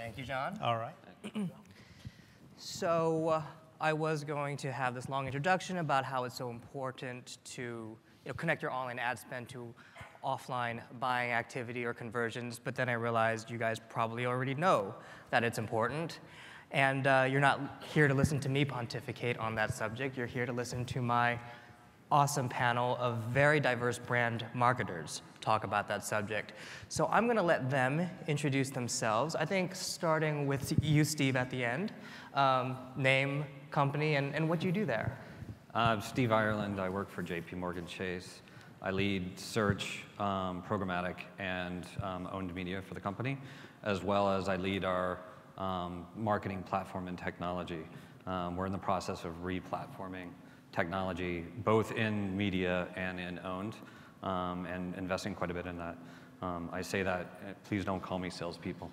Thank you, John. All right. So I was going to have this long introduction about how it's so important to connect your online ad spend to offline buying activity or conversions, but then I realized you guys probably already know that it's important. And you're not here to listen to me pontificate on that subject. You're here to listen to my awesome panel of very diverse brand marketers talk about that subject. So I'm going to let them introduce themselves. I think starting with you, Steve, at the end. Name, company, and what you do there. Steve Ireland. I work for JPMorgan Chase. I lead search, programmatic, and owned media for the company, as well as I lead our marketing platform and technology. We're in the process of re-platforming technology, both in media and in owned, and investing quite a bit in that. I say that, please don't call me salespeople.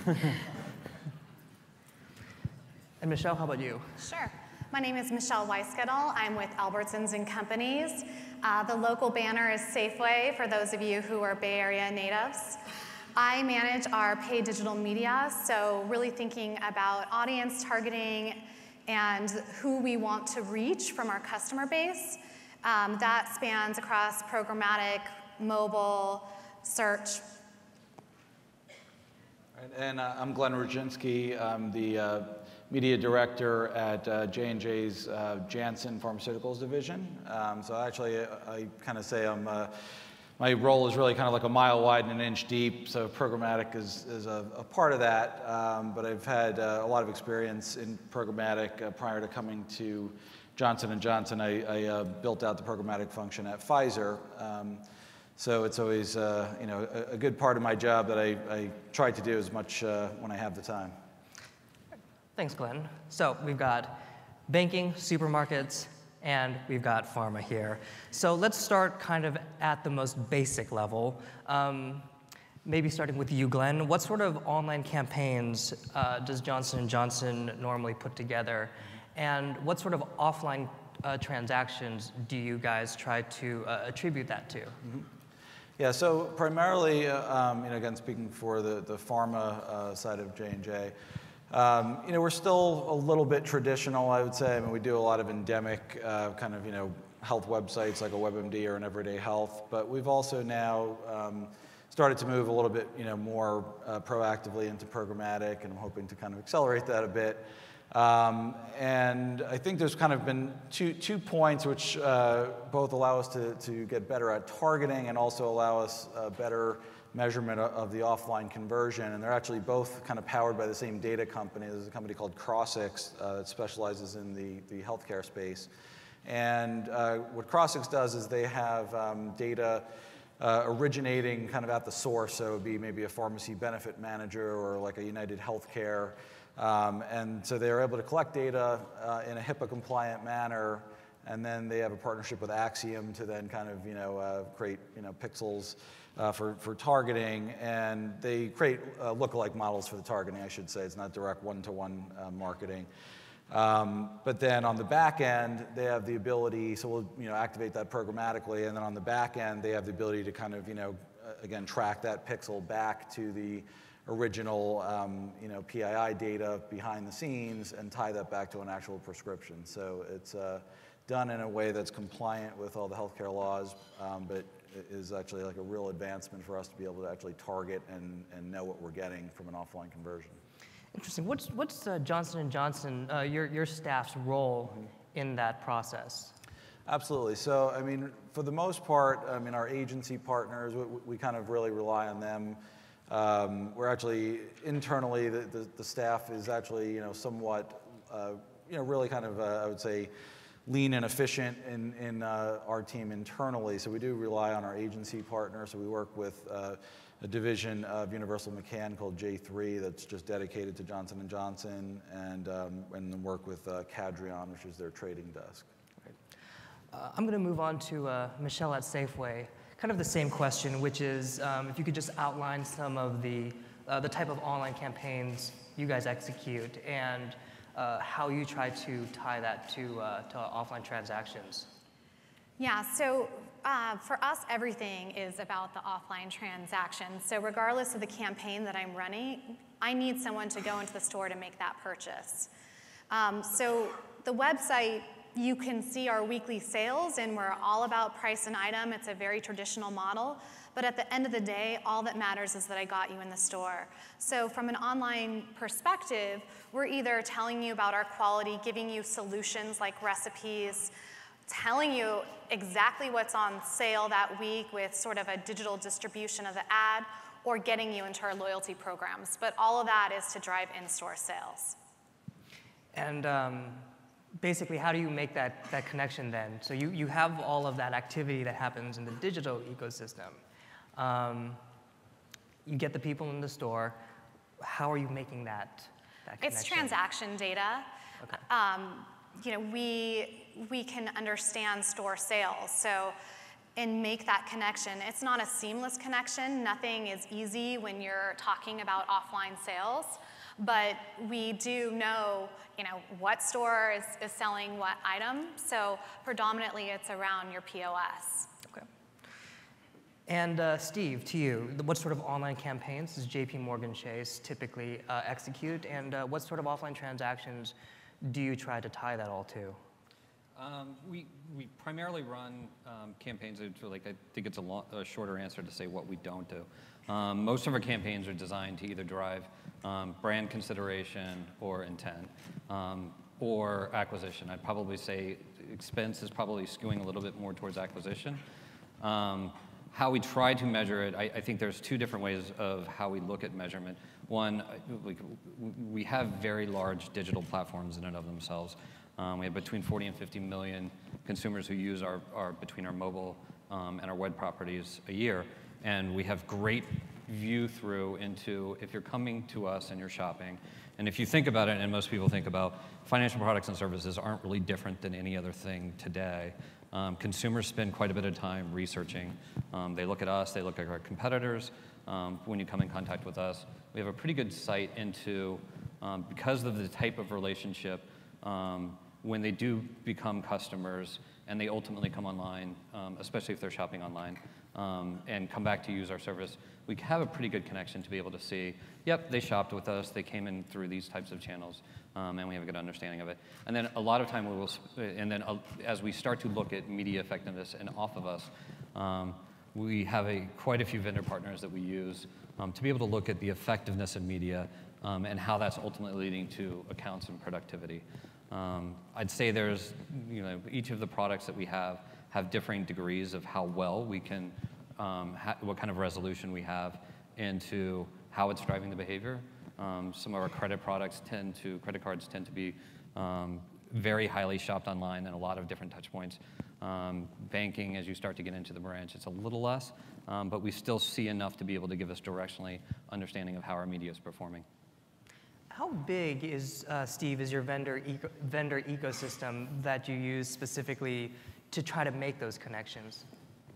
And Michelle, how about you? Sure. My name is Michelle Weiskittel. I'm with Albertsons and Companies. The local banner is Safeway, for those of you who are Bay Area natives. I manage our paid digital media, so really thinking about audience targeting and who we want to reach from our customer base. That spans across programmatic, mobile, search. And I'm Glenn Roginski. I'm the media director at J&J's Janssen Pharmaceuticals division. So actually, I kind of say my role is really kind of like a mile wide and an inch deep, so programmatic is a part of that. But I've had a lot of experience in programmatic prior to coming to Johnson & Johnson. I built out the programmatic function at Pfizer. So it's always a good part of my job that I try to do as much when I have the time. Thanks, Glenn. So we've got banking, supermarkets, and we've got pharma here. So let's start kind of at the most basic level. Maybe starting with you, Glenn. What sort of online campaigns does Johnson & Johnson normally put together? And what sort of offline transactions do you guys try to attribute that to? Mm-hmm. Yeah, so primarily, again, speaking for the pharma side of J&J, we're still a little bit traditional, I would say. I mean, we do a lot of endemic kind of, health websites like a WebMD or an Everyday Health, but we've also now started to move a little bit, more proactively into programmatic, and I'm hoping to kind of accelerate that a bit. And I think there's kind of been two points which both allow us to get better at targeting and also allow us better measurement of the offline conversion, and they're actually both kind of powered by the same data company. There's a company called Crossix that specializes in the healthcare space. And what Crossix does is they have data originating kind of at the source, so it would be maybe a pharmacy benefit manager or like a United Healthcare. And so they're able to collect data in a HIPAA-compliant manner, and then they have a partnership with Acxiom to then kind of create pixels for targeting, and they create lookalike models for the targeting, I should say. It's not direct one-to-one marketing. But then on the back end, they have the ability, so we'll activate that programmatically, and then on the back end, they have the ability to kind of again track that pixel back to the original PII data behind the scenes and tie that back to an actual prescription. So it's done in a way that's compliant with all the healthcare laws, but it is actually like a real advancement for us to be able to actually target and know what we're getting from an offline conversion. Interesting. What's Johnson & Johnson, your staff's role in that process? Absolutely. So, I mean, for the most part, I mean, our agency partners, we kind of really rely on them. We're actually, internally, the staff is actually, somewhat, really kind of, I would say, lean and efficient in our team internally. So we do rely on our agency partner. So we work with a division of Universal McCann called J3 that's just dedicated to Johnson & Johnson, and then work with Cadreon, which is their trading desk. I'm going to move on to Michelle at Safeway. Kind of the same question, which is if you could just outline some of the type of online campaigns you guys execute and how you try to tie that to offline transactions. Yeah, so for us, everything is about the offline transaction. So regardless of the campaign that I'm running, I need someone to go into the store to make that purchase. So the website, you can see our weekly sales, and we're all about price and item. It's a very traditional model. But at the end of the day, all that matters is that I got you in the store. So from an online perspective, we're either telling you about our quality, giving you solutions like recipes, telling you exactly what's on sale that week with sort of a digital distribution of the ad, or getting you into our loyalty programs. But all of that is to drive in-store sales. And basically, how do you make that connection then? So you have all of that activity that happens in the digital ecosystem. You get the people in the store. How are you making that connection? It's transaction data. Okay. We can understand store sales, and make that connection. It's not a seamless connection. Nothing is easy when you're talking about offline sales, but we do know, what store is selling what item. So predominantly, it's around your POS. Okay. And Steve, to you, what sort of online campaigns does JPMorgan Chase typically execute, and what sort of offline transactions do you try to tie that all to? We primarily run campaigns. I think it's a shorter answer to say what we don't do. Most of our campaigns are designed to either drive brand consideration or intent, or acquisition. I'd probably say expense is probably skewing a little bit more towards acquisition. How we try to measure it, I think there's two different ways of how we look at measurement. One, we have very large digital platforms in and of themselves. We have between 40 and 50 million consumers who use between our mobile and our web properties a year. And we have great view through into if you're coming to us and you're shopping. And if you think about it, and most people think about financial products and services aren't really different than any other thing today. Consumers spend quite a bit of time researching. They look at us, they look at our competitors. When you come in contact with us, we have a pretty good sight into, because of the type of relationship, when they do become customers and they ultimately come online, especially if they're shopping online, and come back to use our service, we have a pretty good connection to be able to see, yep, they shopped with us, they came in through these types of channels, and we have a good understanding of it. And then a lot of time as we start to look at media effectiveness and off of us, we have quite a few vendor partners that we use to be able to look at the effectiveness of media and how that's ultimately leading to accounts and productivity. I'd say there's, each of the products that we have differing degrees of how well we can, what kind of resolution we have into how it's driving the behavior. Some of our credit cards tend to be very highly shopped online and a lot of different touch points. Banking, as you start to get into the branch, it's a little less, but we still see enough to be able to give us directionally understanding of how our media is performing. How big is, Steve, is your vendor ecosystem that you use specifically to try to make those connections?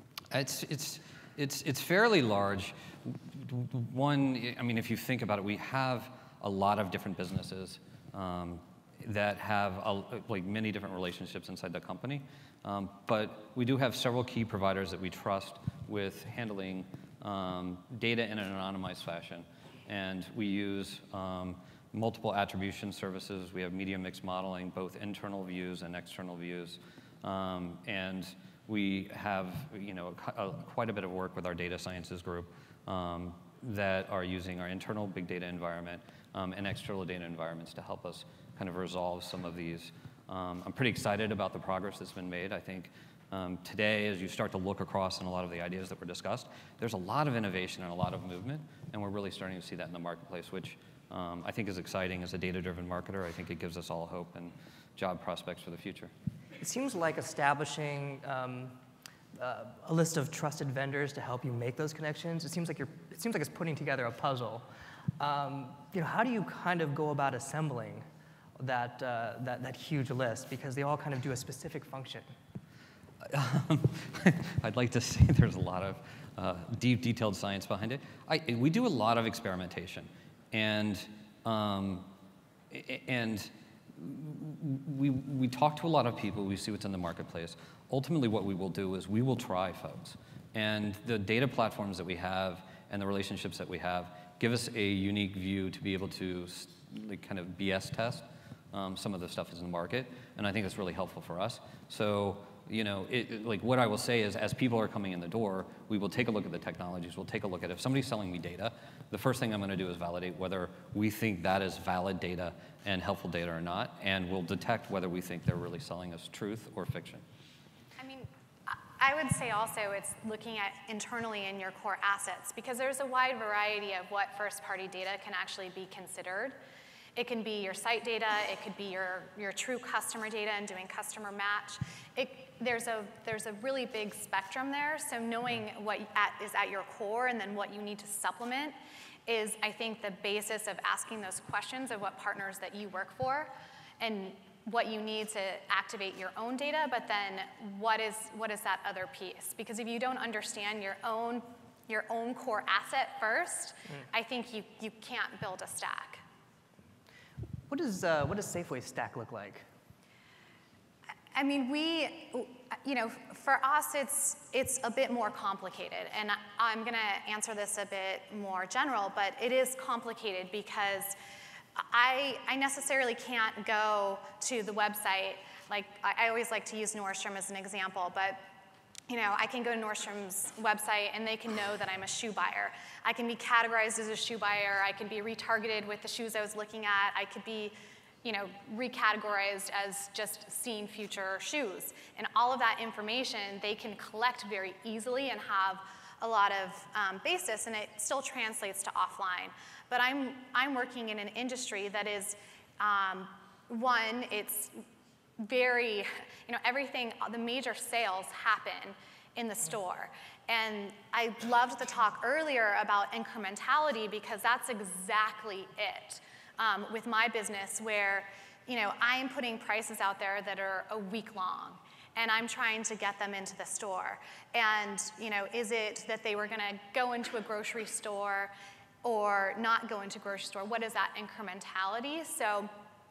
It's fairly large. One, if you think about it, we have a lot of different businesses that have many different relationships inside the company. But we do have several key providers that we trust with handling data in an anonymized fashion. And we use multiple attribution services. We have media mix modeling, both internal views and external views. And we have quite a bit of work with our data sciences group that are using our internal big data environment and external data environments to help us kind of resolve some of these. I'm pretty excited about the progress that's been made. I think today, as you start to look across on a lot of the ideas that were discussed, there's a lot of innovation and a lot of movement, and we're really starting to see that in the marketplace, which I think is exciting. As a data-driven marketer, I think it gives us all hope and job prospects for the future. It seems like establishing a list of trusted vendors to help you make those connections. It seems like it's putting together a puzzle. How do you kind of go about assembling that huge list, because they all kind of do a specific function? I'd like to say there's a lot of deep, detailed science behind it. We do a lot of experimentation, and we talk to a lot of people. We see what's in the marketplace. Ultimately, what we will do is we will try folks, and the data platforms that we have and the relationships that we have give us a unique view to be able to kind of BS test some of the stuff that's in the market, and I think that's really helpful for us. So, you know, like what I will say is, as people are coming in the door, we will take a look at the technologies. We'll take a look at if somebody's selling me data, the first thing I'm going to do is validate whether we think that is valid data and helpful data or not, and we'll detect whether we think they're really selling us truth or fiction. I mean, I would say also it's looking at internally in your core assets, because there's a wide variety of what first-party data can actually be considered. It can be your site data, it could be your true customer data and doing customer match. There's a really big spectrum there, so knowing what is at your core and then what you need to supplement is, I think, the basis of asking those questions of what partners that you work for and what you need to activate your own data, but then what is that other piece? Because if you don't understand your own core asset first, I think you can't build a stack. What does Safeway's stack look like? I mean, you know, for us, it's a bit more complicated, and I'm going to answer this a bit more general, but it is complicated because I necessarily can't go to the website. Like, I always like to use Nordstrom as an example, but you know, I can go to Nordstrom's website and they can know that I'm a shoe buyer. I can be categorized as a shoe buyer. I can be retargeted with the shoes I was looking at. I could be, you know, recategorized as just seeing future shoes. And all of that information they can collect very easily and have a lot of basis, and it still translates to offline. But I'm working in an industry that is, one, it's very, you know, everything, the major sales happen in the store. And I loved the talk earlier about incrementality, because that's exactly it with my business, where, you know, I am putting prices out there that are a week long, and I'm trying to get them into the store. And, you know, is it that they were going to go into a grocery store or not go into a grocery store? What is that incrementality? So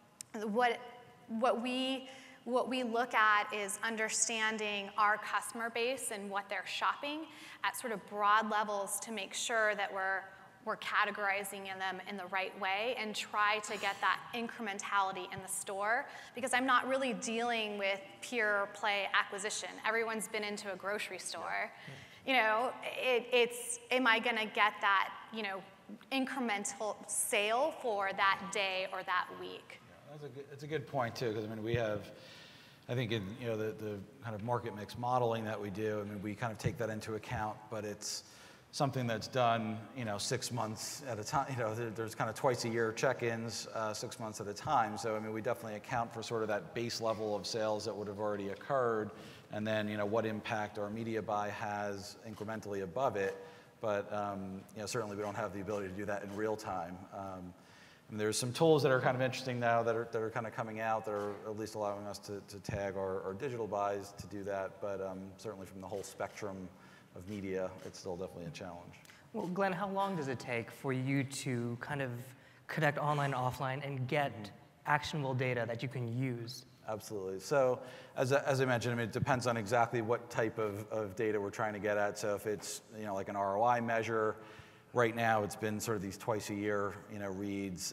what we look at is understanding our customer base and what they're shopping at sort of broad levels to make sure that we're categorizing them in the right way and try to get that incrementality in the store, because I'm not really dealing with pure play acquisition. Everyone's been into a grocery store. You know, it's am I going to get that, you know, incremental sale for that day or that week? That's a good point too, because I mean we have, I think in, you know, the kind of market mix modeling that we do, I mean we kind of take that into account, but it's something that's done, you know, 6 months at a time. You know, there's kind of twice a year check-ins, 6 months at a time. So I mean we definitely account for sort of that base level of sales that would have already occurred, and then, you know, what impact our media buy has incrementally above it. But you know, certainly we don't have the ability to do that in real time. And there's some tools that are kind of interesting now that are kind of coming out that are at least allowing us to tag our digital buys to do that. But certainly from the whole spectrum of media, it's still definitely a challenge. Well, Glenn, how long does it take for you to kind of connect online and offline and get actionable data that you can use? Absolutely. So as I mentioned, I mean, it depends on exactly what type of data we're trying to get at. So if it's, you know, like an ROI measure, right now it's been sort of these twice a year, you know, reads.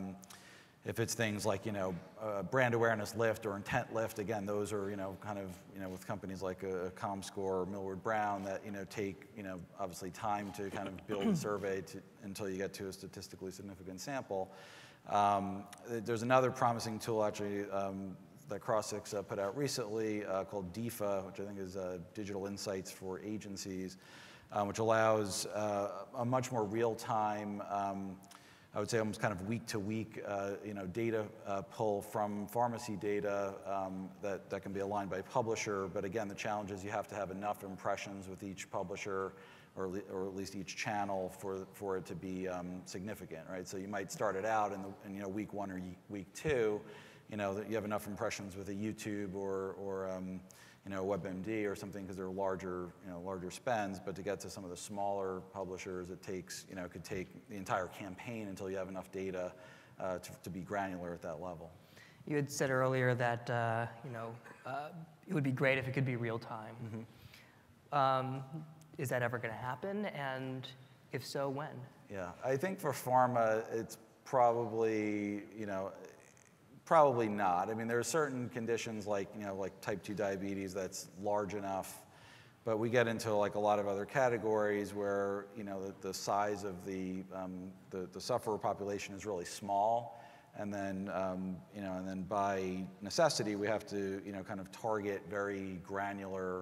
If it's things like, you know, brand awareness lift or intent lift, again, those are, you know, kind of, you know, with companies like a ComScore or Millward Brown that, you know, take, you know, obviously time to kind of build a survey until you get to a statistically significant sample. There's another promising tool actually that Crossix put out recently called DIFA, which I think is Digital Insights for Agencies, which allows a much more real-time, I would say almost kind of week-to-week, you know, data pull from pharmacy data that can be aligned by publisher. But again, the challenge is you have to have enough impressions with each publisher, or at least each channel for it to be significant, right? So you might start it out in you know, week 1 or week 2, you know, that you have enough impressions with a YouTube or you know, WebMD or something, because they're larger, you know, larger spends. But to get to some of the smaller publishers, it takes, you know, it could take the entire campaign until you have enough data to be granular at that level. You had said earlier that you know, it would be great if it could be real time. Mm-hmm. Is that ever going to happen? And If so, when? Yeah, I think for pharma, it's probably, probably not. I mean, there are certain conditions like, like type 2 diabetes that's large enough, but we get into like a lot of other categories where, the size of the sufferer population is really small. And then, and then by necessity, we have to, kind of target very granular,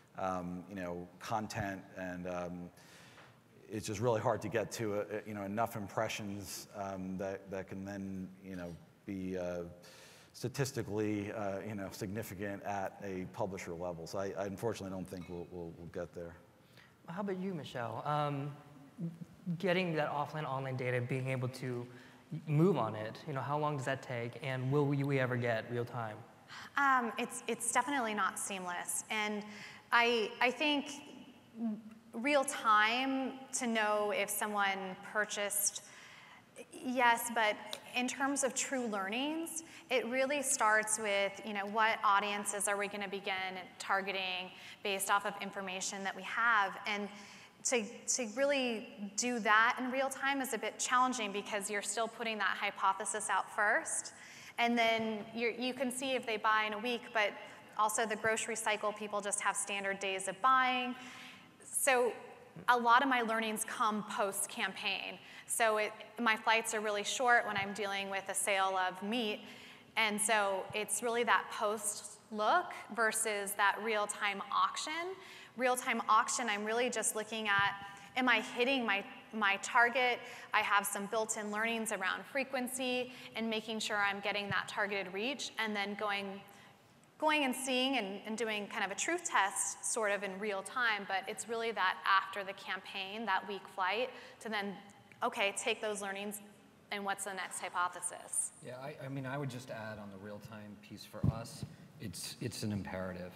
content, and it's just really hard to get to, enough impressions that can then, be statistically, significant at a publisher level. So I unfortunately don't think we'll get there. How about you, Michelle? Getting that offline, online data, being able to move on it, how long does that take, and will we ever get real time? It's definitely not seamless, and I think real time to know if someone purchased, yes, but in terms of true learnings, it really starts with, what audiences are we going to begin targeting based off of information that we have, and to really do that in real time is a bit challenging because you're still putting that hypothesis out first, and then you can see if they buy in a week, but also the grocery cycle, people just have standard days of buying. So a lot of my learnings come post-campaign. So my flights are really short when I'm dealing with a sale of meat, and so it's really that post-look versus that real-time auction. Real-time auction, I'm really just looking at, am I hitting my target? I have some built-in learnings around frequency and making sure I'm getting that targeted reach, and then going and seeing and doing kind of a truth test sort of in real time, but it's really that after the campaign, that week flight, to then, okay, take those learnings and what's the next hypothesis? Yeah, I mean, I would just add on the real-time piece for us, it's an imperative.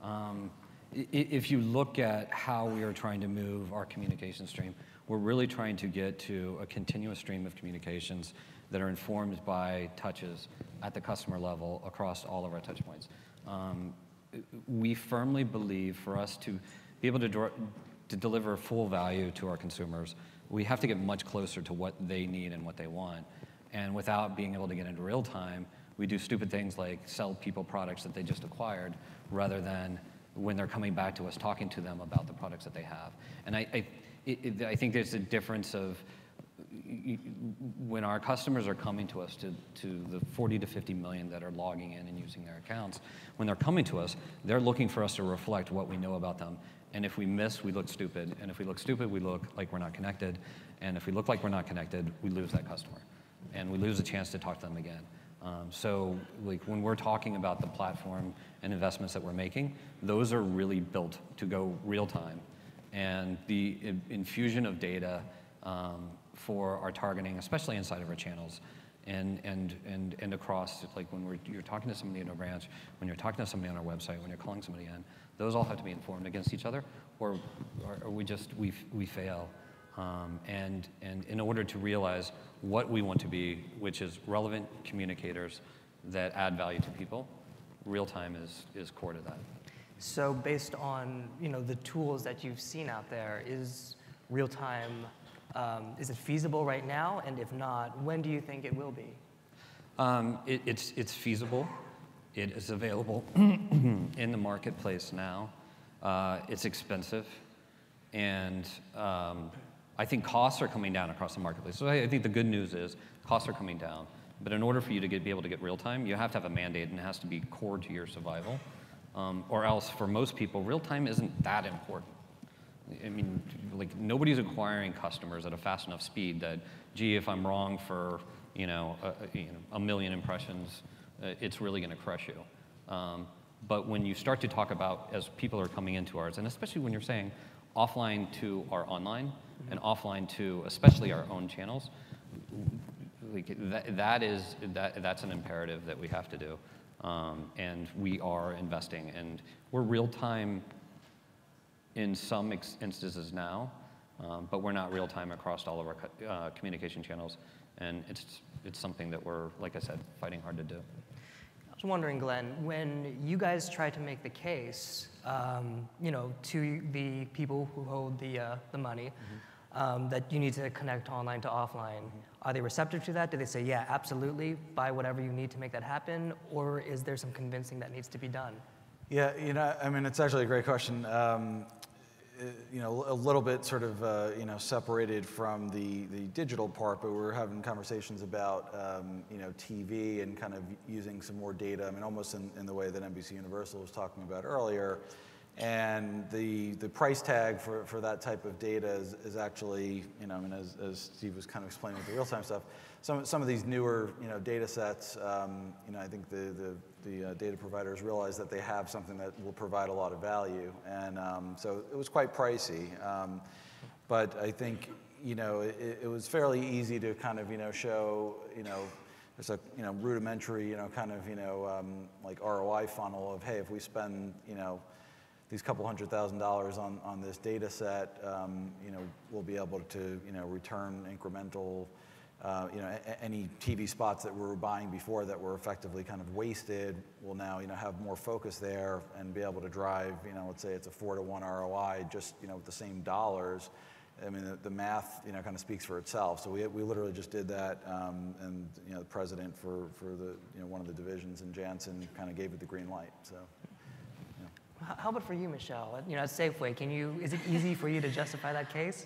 If you look at how we are trying to move our communication stream, we're really trying to get to a continuous stream of communications that are informed by touches at the customer level across all of our touch points. We firmly believe for us to be able to deliver full value to our consumers, we have to get much closer to what they need and what they want. And without being able to get into real time, we do stupid things like sell people products that they just acquired rather than when they're coming back to us talking to them about the products that they have. And I think there's a difference of when our customers are coming to us, to the 40 to 50 million that are logging in and using their accounts, when they're coming to us, they're looking for us to reflect what we know about them. And if we miss, we look stupid. And if we look stupid, we look like we're not connected. And if we look like we're not connected, we lose that customer. And we lose a chance to talk to them again. So like when we're talking about the platform and investments that we're making, those are really built to go real time. And the infusion of data for our targeting, especially inside of our channels, and across, like when you're talking to somebody in a branch, when you're talking to somebody on our website, when you're calling somebody in, those all have to be informed against each other, or we fail. And in order to realize what we want to be, which is relevant communicators that add value to people, real time is core to that. So based on the tools that you've seen out there, is real time, is it feasible right now? And if not, when do you think it will be? It's feasible. It is available in the marketplace now. It's expensive, and I think costs are coming down across the marketplace. So I think the good news is costs are coming down. But in order for you to be able to get real time, you have to have a mandate, and it has to be core to your survival. Or else, for most people, real time isn't that important. I mean, like nobody's acquiring customers at a fast enough speed that, gee, if I'm wrong for a million impressions, it's really going to crush you. But when you start to talk about, as people are coming into ours, and especially when you're saying offline to our online and offline to especially our own channels, like that's an imperative that we have to do. And we are investing, and we're real time in some instances now, but we're not real time across all of our communication channels, and it's something that we're, like I said, fighting hard to do. I was wondering, Glenn, when you guys try to make the case, to the people who hold the money, that you need to connect online to offline. Are they receptive to that? Do they say, yeah, absolutely, buy whatever you need to make that happen? Or is there some convincing that needs to be done? Yeah, I mean, it's actually a great question. A little bit sort of, separated from the digital part, but we're having conversations about, TV and kind of using some more data. I mean, almost in the way that NBC Universal was talking about earlier. And the price tag for that type of data is actually, as Steve was kind of explaining with the real-time stuff, some of these newer, data sets, I think the data providers realize that they have something that will provide a lot of value. And so it was quite pricey. But I think, it was fairly easy to kind of, show, there's a, rudimentary, like ROI funnel of, hey, if we spend, these couple $100,000 on this data set, we'll be able to, return incremental, any TV spots that we were buying before that were effectively kind of wasted. We'll now, have more focus there and be able to drive, let's say it's a 4-to-1 ROI, just, with the same dollars. I mean, the math, kind of speaks for itself. So we literally just did that, and the president for the, one of the divisions in Janssen kind of gave it the green light. So. How about for you, Michelle? At Safeway, is it easy for you to justify that case?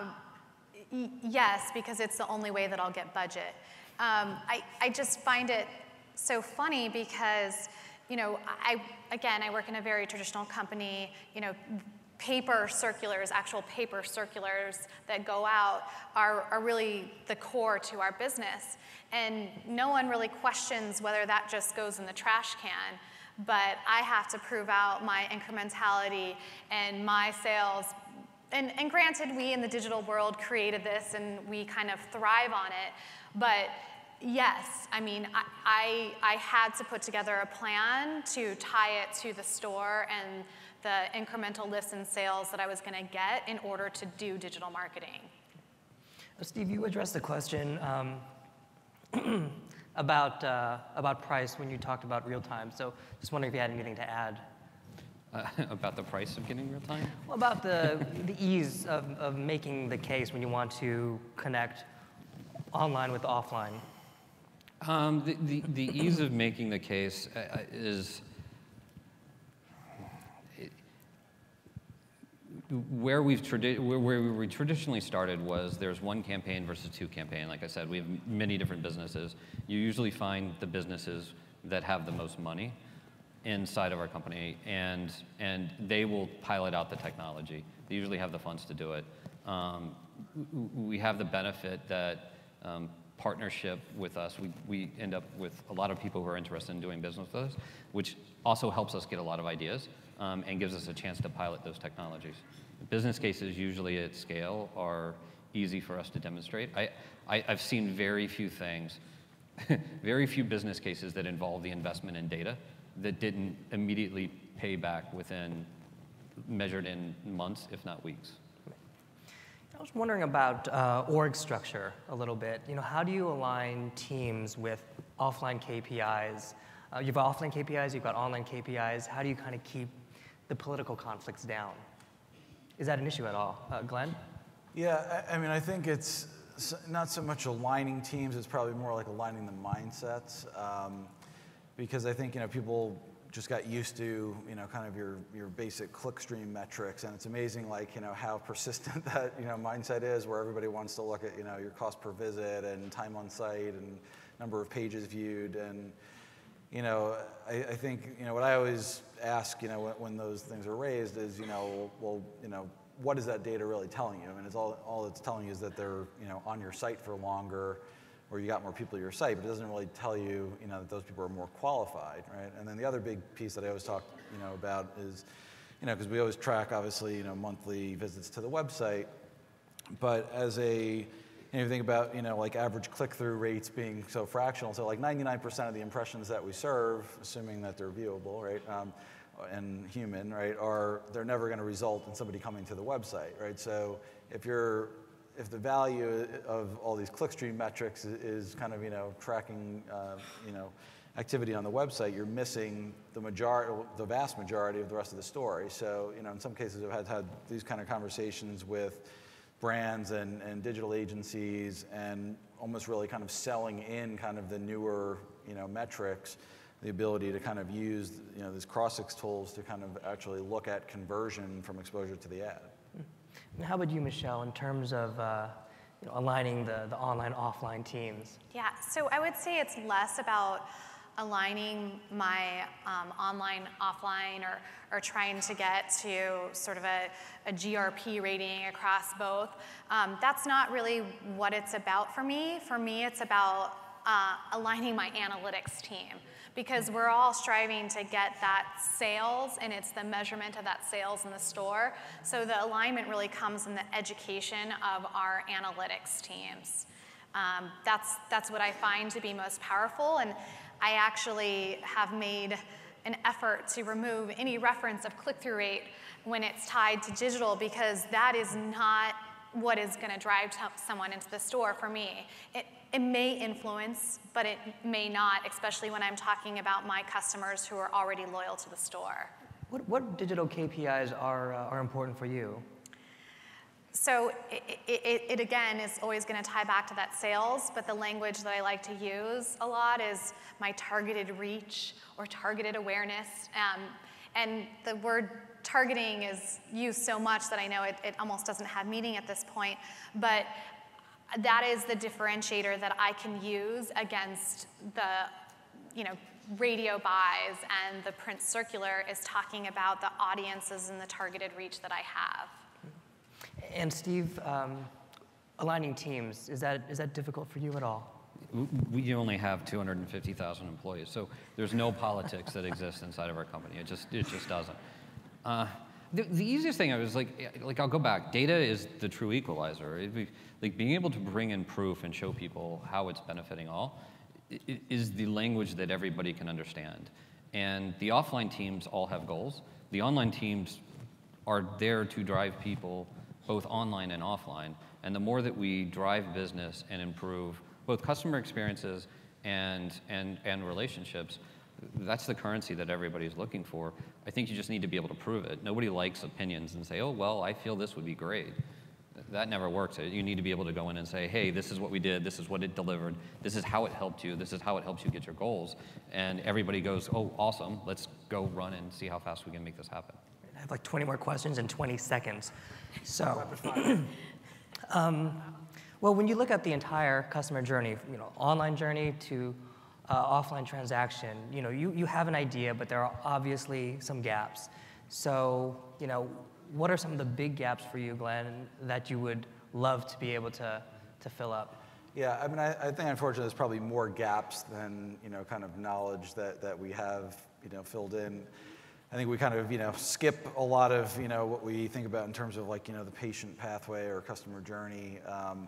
Yes, because it's the only way that I'll get budget. I just find it so funny because, I work in a very traditional company, paper circulars, actual paper circulars that go out are really the core to our business. And no one really questions whether that just goes in the trash can. But I have to prove out my incrementality and my sales. And granted, we in the digital world created this and we kind of thrive on it. But yes, I mean, I had to put together a plan to tie it to the store and the incremental lifts and sales that I was going to get in order to do digital marketing. Steve, you addressed the question about price when you talked about real time. So just wondering if you had anything to add. About the price of getting real time? Well, about the ease of making the case when you want to connect online with offline. The ease of making the case is where we traditionally started was there's one campaign versus two campaign. Like I said, we have many different businesses. You usually find the businesses that have the most money inside of our company, and they will pilot out the technology. They usually have the funds to do it. We have the benefit that partnership with us, we end up with a lot of people who are interested in doing business with us, which also helps us get a lot of ideas and gives us a chance to pilot those technologies. Business cases usually at scale are easy for us to demonstrate. I've seen very few things, very few business cases that involve the investment in data that didn't immediately pay back measured in months, if not weeks. I was wondering about org structure a little bit. How do you align teams with offline KPIs? You've got offline KPIs, you've got online KPIs. How do you kind of keep the political conflicts down? Is that an issue at all? Glenn? Yeah, I mean, I think it's not so much aligning teams, it's probably more like aligning the mindsets. Because I think, people just got used to, kind of your basic clickstream metrics, and it's amazing, like, how persistent that, mindset is, where everybody wants to look at, your cost per visit and time on site and number of pages viewed. And, I think, what I always ask, when those things are raised is, well, what is that data really telling you? I mean, it's all it's telling you is that they're, on your site for longer, or you got more people to your site, but it doesn't really tell you, that those people are more qualified, right? And then the other big piece that I always talk, about is, because we always track, obviously, monthly visits to the website, but as you think about, like average click-through rates being so fractional, so like 99% of the impressions that we serve, assuming that they're viewable, right, and human, right, they're never going to result in somebody coming to the website, right? So if the value of all these clickstream metrics is kind of, tracking, activity on the website, you're missing the vast majority of the rest of the story. So, in some cases I've had these kind of conversations with brands and digital agencies and almost really kind of selling in kind of the newer, metrics, the ability to kind of use, these Crossix tools to kind of actually look at conversion from exposure to the ad. And how about you, Michelle, in terms of aligning the online, offline teams? Yeah, so I would say it's less about aligning my online, offline, or trying to get to sort of a GRP rating across both. That's not really what it's about for me. For me, it's about aligning my analytics team, because we're all striving to get that sales, and it's the measurement of that sales in the store. So the alignment really comes in the education of our analytics teams. That's what I find to be most powerful, and I actually have made an effort to remove any reference of click-through rate when it's tied to digital, because that is not what is going to drive someone into the store for me. It may influence, but it may not, especially when I'm talking about my customers who are already loyal to the store. What digital KPIs are important for you? So it again is always going to tie back to that sales, but the language that I like to use a lot is my targeted reach or targeted awareness. And the word targeting is used so much that I know it almost doesn't have meaning at this point, but that is the differentiator that I can use against the radio buys, and the print circular is talking about the audiences and the targeted reach that I have. And Steve, aligning teams, is that difficult for you at all? We only have 250,000 employees, so there's no politics that exists inside of our company. It just doesn't. The easiest thing I was like I'll go back. Data is the true equalizer. Like being able to bring in proof and show people how it's benefiting all is the language that everybody can understand. And the offline teams all have goals. The online teams are there to drive people both online and offline. And the more that we drive business and improve both customer experiences and relationships, that's the currency that everybody's looking for. I think you just need to be able to prove it. Nobody likes opinions and say, oh, well, I feel this would be great. That never works. You need to be able to go in and say, hey, this is what we did, this is what it delivered, this is how it helped you, this is how it helps you get your goals. And everybody goes, oh, awesome, let's go run and see how fast we can make this happen. I have like 20 more questions in 20 seconds. So, well, when you look at the entire customer journey, online journey to offline transaction, you have an idea, but there are obviously some gaps. So, what are some of the big gaps for you, Glenn, that you would love to be able to fill up? Yeah, I mean, I think unfortunately there's probably more gaps than, kind of knowledge that we have, filled in. I think we kind of, skip a lot of, what we think about in terms of like, the patient pathway or customer journey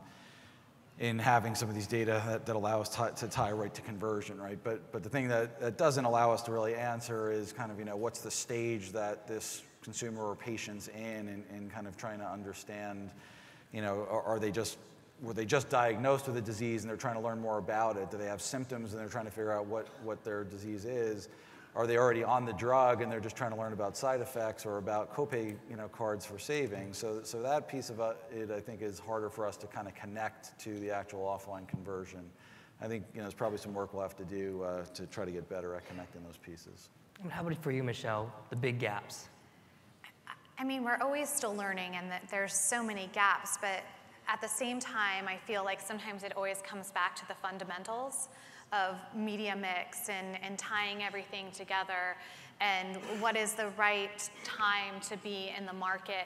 in having some of these data that allow us to tie right to conversion, right? But the thing that doesn't allow us to really answer is kind of, what's the stage that this consumer or patient's in kind of trying to understand, were they just diagnosed with a disease and they're trying to learn more about it? Do they have symptoms and they're trying to figure out what their disease is? Are they already on the drug and they're just trying to learn about side effects or about copay, cards for savings? So that piece of it, I think, is harder for us to kind of connect to the actual offline conversion. I think, there's probably some work we'll have to do to try to get better at connecting those pieces. And how about for you, Michelle, the big gaps? I mean, we're always still learning, and that there's so many gaps, but at the same time, I feel like sometimes it always comes back to the fundamentals of media mix and tying everything together, and what is the right time to be in the market.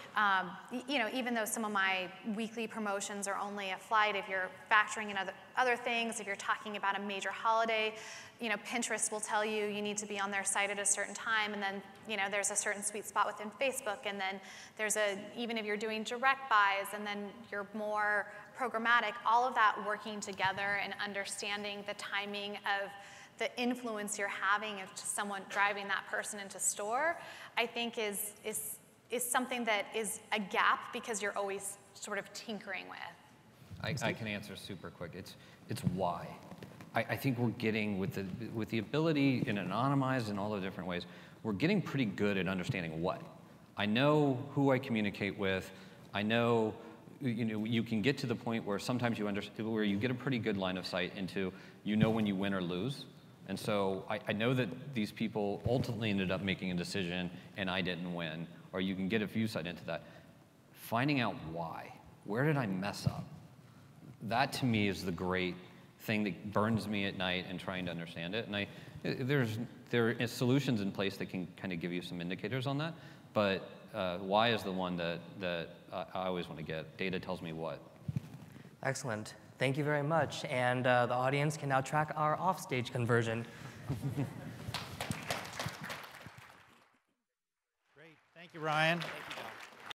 Even though some of my weekly promotions are only a flight, if you're factoring in other things, if you're talking about a major holiday, Pinterest will tell you need to be on their site at a certain time, and then there's a certain sweet spot within Facebook, and then there's even if you're doing direct buys, and then you're more programmatic, all of that working together and understanding the timing of the influence you're having of someone driving that person into store, I think is something that is a gap because you're always sort of tinkering with. I can answer super quick. It's why. I think we're getting, with the ability in anonymized and all the different ways, we're getting pretty good at understanding what. I know who I communicate with. I know you can get to the point where sometimes you understand, where you get a pretty good line of sight into, you know when you win or lose. And so I know that these people ultimately ended up making a decision and I didn't win, or you can get a view sight into that. Finding out why. Where did I mess up? That to me is the great thing that burns me at night and trying to understand it. And there are solutions in place that can kind of give you some indicators on that, but why is the one that I always want to get. Data tells me what. Excellent. Thank you very much. And the audience can now track our offstage conversion. Great. Thank you, Ryan. Thank you.